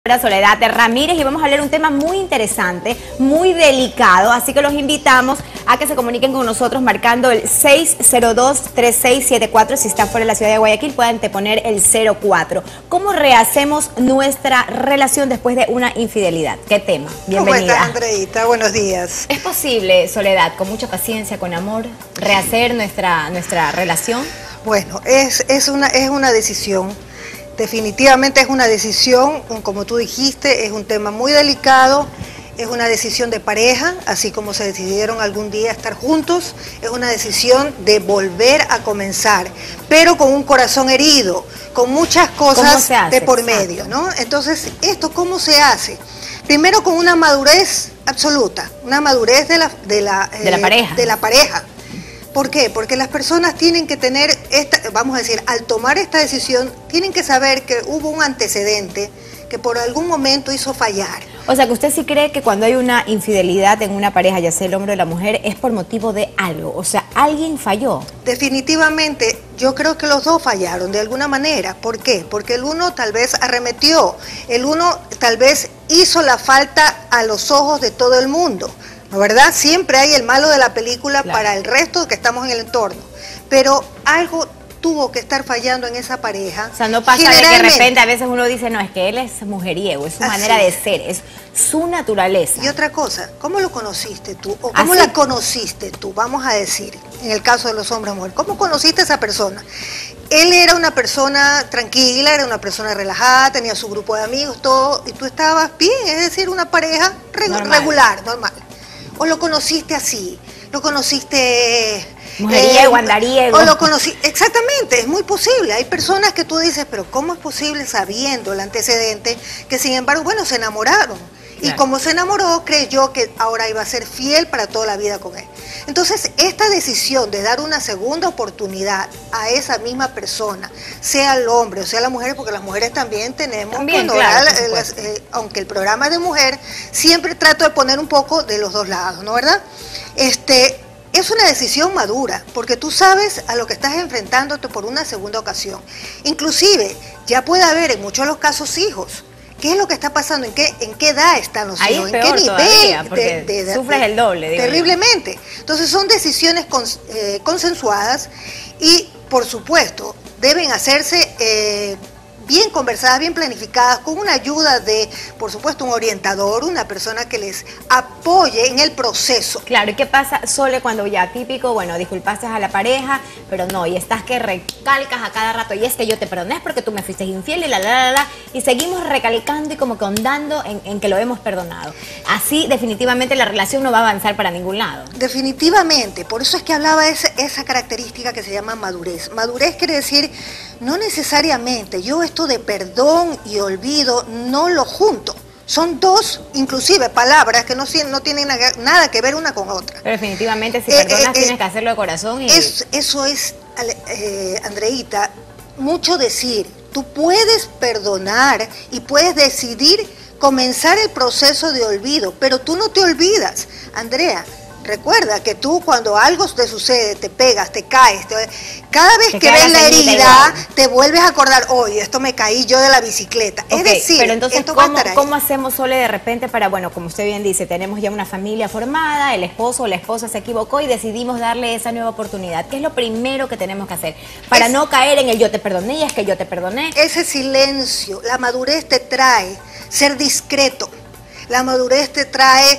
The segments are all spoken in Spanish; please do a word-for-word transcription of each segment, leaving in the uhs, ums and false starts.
Soledad Ramírez, y vamos a hablar de un tema muy interesante, muy delicado, así que los invitamos a que se comuniquen con nosotros marcando el seis cero dos, tres seis siete cuatro. Si están fuera de la ciudad de Guayaquil pueden poner el cero cuatro. ¿Cómo rehacemos nuestra relación después de una infidelidad? ¿Qué tema? Bienvenida. ¿Cómo estás, Andreita? Buenos días. ¿Es posible, Soledad, con mucha paciencia, con amor, rehacer nuestra, nuestra relación? Bueno, es, es, una, es una decisión. Definitivamente es una decisión, como tú dijiste, es un tema muy delicado, es una decisión de pareja, así como se decidieron algún día estar juntos, es una decisión de volver a comenzar, pero con un corazón herido, con muchas cosas de por medio, ¿no? Entonces, ¿esto cómo se hace? Primero con una madurez absoluta, una madurez de la, de la, de la eh, pareja. De la pareja. ¿Por qué? Porque las personas tienen que tener, esta, vamos a decir, al tomar esta decisión, tienen que saber que hubo un antecedente que por algún momento hizo fallar. O sea, que usted sí cree que cuando hay una infidelidad en una pareja, ya sea el hombre o la mujer, es por motivo de algo. O sea, alguien falló. Definitivamente, yo creo que los dos fallaron de alguna manera. ¿Por qué? Porque el uno tal vez arremetió, el uno tal vez hizo la falta a los ojos de todo el mundo. ¿No, verdad? Siempre hay el malo de la película, claro, para el resto que estamos en el entorno. Pero algo tuvo que estar fallando en esa pareja. O sea, no pasa de que de repente a veces uno dice, no, es que él es mujeriego, es su Así manera es. de ser, es su naturaleza. Y otra cosa, ¿cómo lo conociste tú? ¿O cómo ¿Así? la conociste tú? Vamos a decir, en el caso de los hombres y mujeres, ¿cómo conociste a esa persona? Él era una persona tranquila, era una persona relajada, tenía su grupo de amigos, todo, y tú estabas bien, es decir, una pareja reg normal. regular, normal. O lo conociste así, lo conociste... Mujeriego, eh, andariego. O lo conocí, exactamente, es muy posible. Hay personas que tú dices, pero ¿cómo es posible sabiendo el antecedente que sin embargo, bueno, se enamoraron? Claro. Y como se enamoró, creyó que ahora iba a ser fiel para toda la vida con él. Entonces, esta decisión de dar una segunda oportunidad a esa misma persona, sea el hombre o sea la mujer, porque las mujeres también tenemos, también, bueno, claro, la, las, eh, aunque el programa es de mujer, siempre trato de poner un poco de los dos lados, ¿no, verdad? Este... Es una decisión madura, porque tú sabes a lo que estás enfrentándote por una segunda ocasión. Inclusive, ya puede haber en muchos de los casos hijos. ¿Qué es lo que está pasando? ¿En qué, en qué edad están los Ahí hijos? es ¿En peor qué todavía, nivel? Porque de, de, sufres de, el doble. Digo terriblemente. Yo. Entonces son decisiones cons, eh, consensuadas y, por supuesto, deben hacerse... Eh, bien conversadas, bien planificadas, con una ayuda de, por supuesto, un orientador, una persona que les apoye en el proceso. Claro, ¿y qué pasa, Sole, cuando ya típico, bueno, disculpaste a la pareja, pero no, y estás que recalcas a cada rato, y es que yo te perdoné porque tú me fuiste infiel y la, la, la, la, y seguimos recalcando y como que ondando en, en que lo hemos perdonado? Así, definitivamente, la relación no va a avanzar para ningún lado. Definitivamente, por eso es que hablaba de esa, esa característica que se llama madurez. Madurez quiere decir, no necesariamente, yo esto de perdón y olvido no lo junto. Son dos, inclusive, palabras que no, no tienen nada que ver una con otra. Pero definitivamente, si eh, perdonas, eh, tienes eh, que hacerlo de corazón. Y... Es, eso es, eh, Andreita, mucho decir. Tú puedes perdonar y puedes decidir comenzar el proceso de olvido, pero tú no te olvidas, Andrea. Recuerda que tú cuando algo te sucede, te pegas, te caes, te, cada vez te que ves la herida, igual. Te vuelves a acordar, oye, esto me caí yo de la bicicleta. Okay, es decir, pero entonces, esto ¿cómo, va a ¿cómo hacemos, Sole, de repente para, bueno, como usted bien dice, tenemos ya una familia formada, el esposo o la esposa se equivocó y decidimos darle esa nueva oportunidad? ¿Qué es lo primero que tenemos que hacer para es, no caer en el yo te perdoné y es que yo te perdoné? Ese silencio, la madurez te trae ser discreto, la madurez te trae...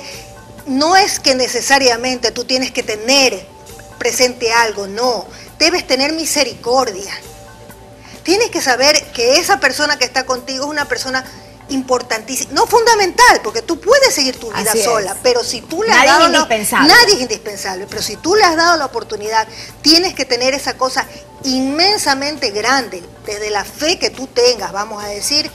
No es que necesariamente tú tienes que tener presente algo, no. Debes tener misericordia. Tienes que saber que esa persona que está contigo es una persona importantísima, no fundamental, porque tú puedes seguir tu vida Así sola, es. pero si tú le nadie has dado es indispensable. La, nadie es indispensable, pero si tú le has dado la oportunidad, tienes que tener esa cosa inmensamente grande, desde la fe que tú tengas, vamos a decir,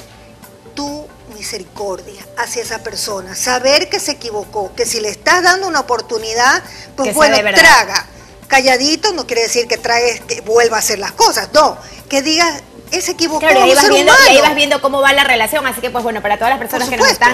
tú misericordia hacia esa persona, saber que se equivocó, que si le estás dando una oportunidad, pues que bueno, traga, calladito no quiere decir que tragues, que vuelva a hacer las cosas, no, que digas, él se equivocó, claro, y ahí, vas ser viendo, humano. y ahí vas viendo cómo va la relación, así que pues bueno, para todas las personas que nos están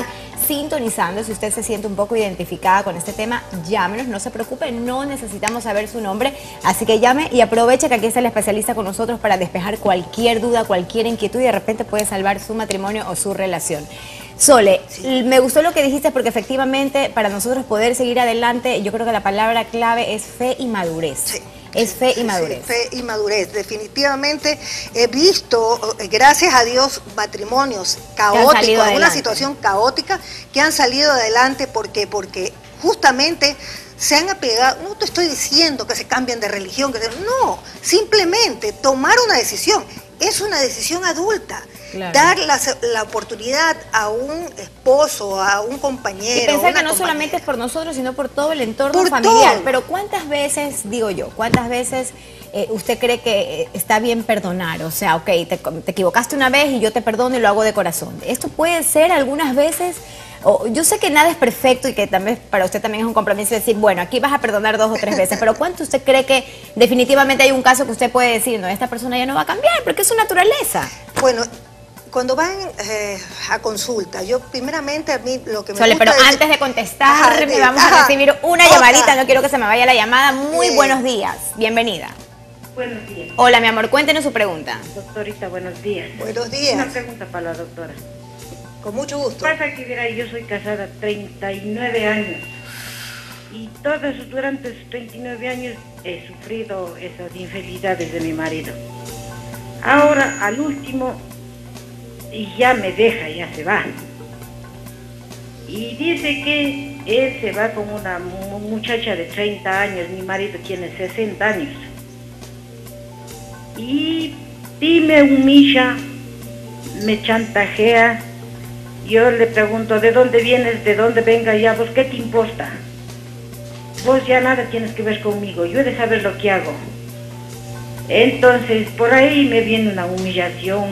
sintonizando, si usted se siente un poco identificada con este tema, llámenos, no se preocupe, no necesitamos saber su nombre, así que llame y aproveche que aquí está el especialista con nosotros para despejar cualquier duda, cualquier inquietud y de repente puede salvar su matrimonio o su relación. Sole, sí. Me gustó lo que dijiste porque efectivamente para nosotros poder seguir adelante, yo creo que la palabra clave es fe y madurez. Sí. Es fe y madurez. Sí, fe y madurez. Definitivamente he visto, gracias a Dios, matrimonios caóticos, una situación caótica que han salido adelante porque, porque justamente se han apegado. No te estoy diciendo que se cambien de religión, que se, no, simplemente tomar una decisión. Es una decisión adulta. Claro. Dar la, la oportunidad a un esposo, a un compañero. Y pensar que no solamente es por nosotros, sino por todo el entorno por familiar. Todo. Pero ¿cuántas veces, digo yo, cuántas veces eh, usted cree que está bien perdonar? O sea, ok, te, te equivocaste una vez y yo te perdono y lo hago de corazón. Esto puede ser algunas veces... Oh, yo sé que nada es perfecto y que también para usted también es un compromiso decir, bueno, aquí vas a perdonar dos o tres veces, pero ¿cuánto usted cree que definitivamente hay un caso que usted puede decir, no, esta persona ya no va a cambiar porque es su naturaleza? Bueno, cuando van eh, a consulta, yo primeramente a mí lo que me Sole, gusta pero es... antes de contestar, me vamos ajá, a recibir una otra. llamadita, no quiero que se me vaya la llamada. Muy sí. buenos días, bienvenida. Buenos días. Hola, mi amor, cuéntenos su pregunta. Doctorita, buenos días. Buenos días. Una pregunta para la doctora. Con mucho gusto. Pasa que, verá, yo soy casada treinta y nueve años y todos durante esos treinta y nueve años he sufrido esas infidelidades de mi marido. Ahora, al último, y ya me deja, ya se va. Y dice que él se va con una muchacha de treinta años, mi marido tiene sesenta años. Y, y me humilla, me chantajea. Yo le pregunto, ¿de dónde vienes? ¿De dónde venga ya? ¿Vos qué te importa? Vos ya nada tienes que ver conmigo, yo he de saber lo que hago. Entonces, por ahí me viene una humillación.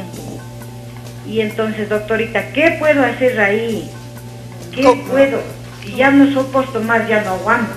Y entonces, doctorita, ¿qué puedo hacer ahí? ¿Qué ¿Cómo? puedo? Si ya no soporto más, ya no aguanto.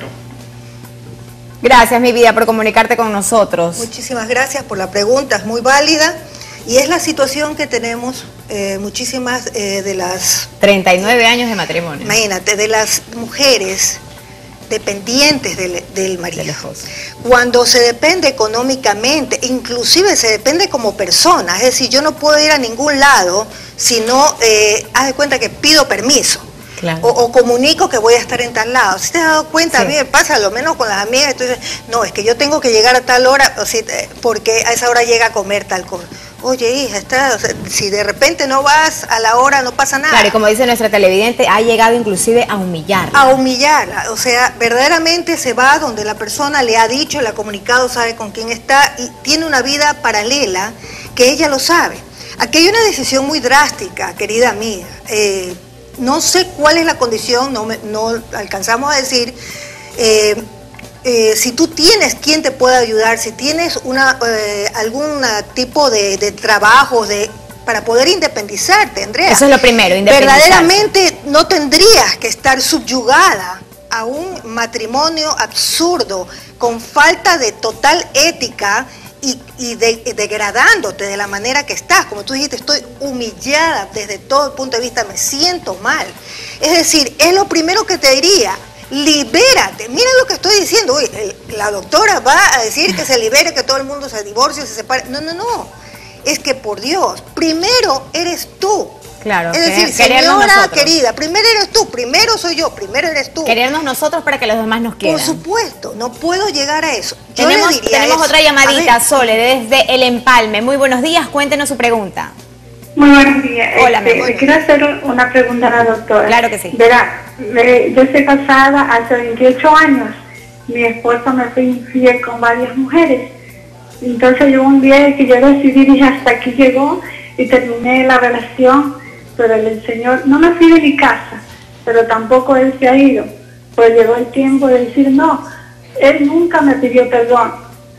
Gracias, mi vida, por comunicarte con nosotros. Muchísimas gracias por la pregunta, es muy válida. Y es la situación que tenemos eh, muchísimas eh, de las... treinta y nueve años de matrimonio. Imagínate, de las mujeres dependientes del, del marido. Del Cuando se depende económicamente, inclusive se depende como persona. Es decir, yo no puedo ir a ningún lado si no, eh, haz de cuenta que pido permiso. Claro. O, o comunico que voy a estar en tal lado. Si te has dado cuenta, sí. a mí me pasa lo menos con las amigas, entonces, no, es que yo tengo que llegar a tal hora, o sea, porque a esa hora llega a comer tal cosa. Oye, hija, está, o sea, si de repente no vas a la hora, no pasa nada. Claro, y como dice nuestra televidente, ha llegado inclusive a humillarla. A humillarla, o sea, verdaderamente se va donde la persona le ha dicho, le ha comunicado, sabe con quién está y tiene una vida paralela que ella lo sabe. Aquí hay una decisión muy drástica, querida amiga. Eh, no sé cuál es la condición, no, me, no alcanzamos a decir... Eh, Eh, si tú tienes quien te pueda ayudar, si tienes una, eh, algún tipo de, de trabajo de, para poder independizarte, Andrea. Eso es lo primero, independizarte. Verdaderamente no tendrías que estar subyugada a un matrimonio absurdo, con falta de total ética y, y de, degradándote de la manera que estás. Como tú dijiste, estoy humillada desde todo el punto de vista, me siento mal. Es decir, es lo primero que te diría. Libérate, mira lo que estoy diciendo. Uy, la doctora va a decir que se libere, que todo el mundo se divorcie, se separe. No, no, no. Es que por Dios, primero eres tú. Claro. Es decir, señora querida, primero eres tú, primero soy yo, primero eres tú. Querernos nosotros para que los demás nos quieran. Por supuesto, no puedo llegar a eso. Yo tenemos le diría tenemos eso. Otra llamadita, Sole, desde El Empalme. Muy buenos días, cuéntenos su pregunta. Muy buenos días. Hola, este, mi amor. Quiero hacer una pregunta a la doctora. Claro que sí. Verá, me, yo estoy casada hace veintiocho años. Mi esposo me fue infiel con varias mujeres. Entonces llegó un día que yo decidí, dije, hasta aquí llegó y terminé la relación. Pero el Señor, no me fui de mi casa, pero tampoco Él se ha ido. Pues llegó el tiempo de decir, no, Él nunca me pidió perdón.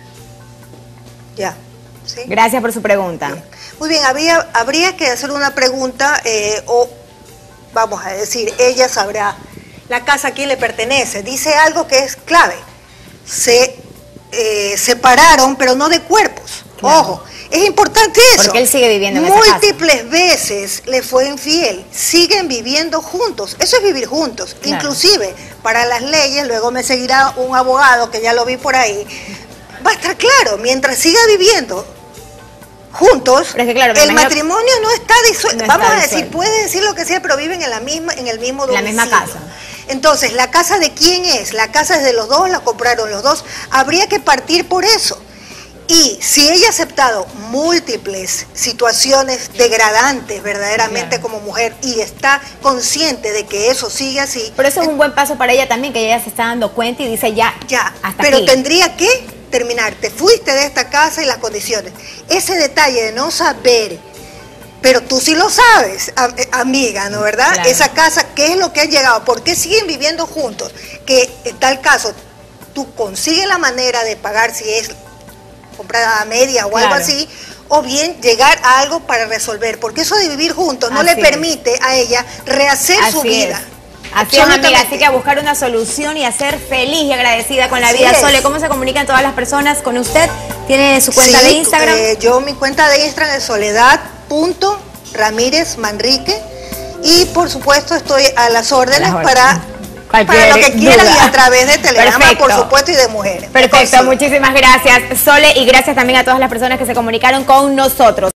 Ya. ¿Sí? Gracias por su pregunta. Bien. Muy bien, había, habría que hacer una pregunta eh, o vamos a decir, ella sabrá la casa a quién le pertenece. Dice algo que es clave. Se eh, separaron, pero no de cuerpos. Claro. Ojo, Es importante eso. Porque él sigue viviendo en esa Múltiples casa. veces le fue infiel, siguen viviendo juntos. Eso es vivir juntos. Claro. Inclusive, para las leyes, luego me seguirá un abogado que ya lo vi por ahí, va a estar claro, mientras siga viviendo juntos, pero es que, claro, el matrimonio no está disuelto. No Vamos está a decir, disuelto. puede decir lo que sea, pero viven en la misma, en el mismo domicilio. La misma casa. Entonces, ¿la casa de quién es? La casa es de los dos, la compraron los dos. Habría que partir por eso. Y si ella ha aceptado múltiples situaciones degradantes verdaderamente claro. como mujer y está consciente de que eso sigue así. Pero eso es un buen paso para ella también, que ella se está dando cuenta y dice ya, ya hasta pero aquí. Tendría que terminar. Te fuiste de esta casa y las condiciones. Ese detalle de no saber, pero tú sí lo sabes, amiga, ¿no verdad? Claro. Esa casa, ¿qué es lo que han llegado? ¿Por qué siguen viviendo juntos? Que en tal caso, tú consigues la manera de pagar si es comprada a media o claro. algo así, o bien llegar a algo para resolver, porque eso de vivir juntos no así le permite es. a ella rehacer así su vida. Es. Así es, amiga, así que a buscar una solución y a ser feliz y agradecida con la así vida. Es. Sole, ¿cómo se comunican todas las personas con usted? ¿Tiene su cuenta sí, de Instagram? Eh, yo mi cuenta de Instagram es soledad punto ramírez manrique y por supuesto estoy a las órdenes, a las órdenes. para... Cualquier para lo que quieran duda. Y a través de Telegrama, perfecto. Por supuesto, y de mujeres. Perfecto, muchísimas gracias, Sole, y gracias también a todas las personas que se comunicaron con nosotros.